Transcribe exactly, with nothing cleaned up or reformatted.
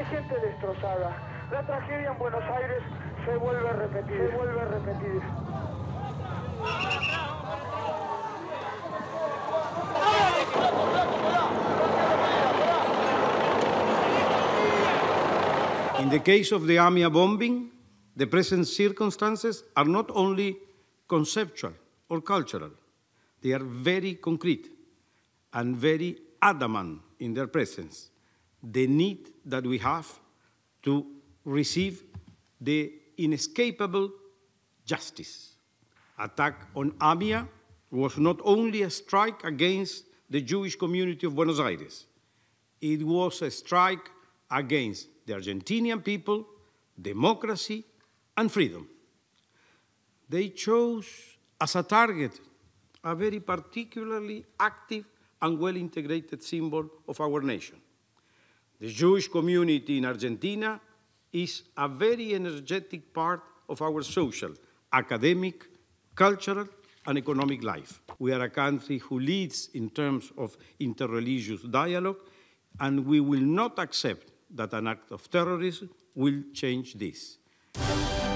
gente destrozada. La tragedia en Buenos Aires se vuelve a repetir, se vuelve a repetir. In the case of the AMIA bombing, the present circumstances are not only conceptual or cultural, they are very concrete and very adamant in their presence. The need that we have to receive the inescapable justice. Attack on AMIA was not only a strike against the Jewish community of Buenos Aires, it was a strike against the Argentinian people, democracy, and freedom. They chose as a target a very particularly active and well-integrated symbol of our nation. The Jewish community in Argentina is a very energetic part of our social, academic, cultural, and economic life. We are a country who leads in terms of interreligious dialogue, and we will not accept that an act of terrorism will change this.